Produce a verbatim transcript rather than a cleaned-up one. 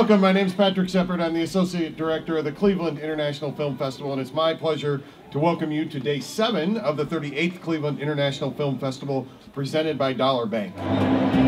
Welcome, my name is Patrick Shepard. I'm the Associate Director of the Cleveland International Film Festival, and it's my pleasure to welcome you to day seven of the thirty-eighth Cleveland International Film Festival, presented by Dollar Bank.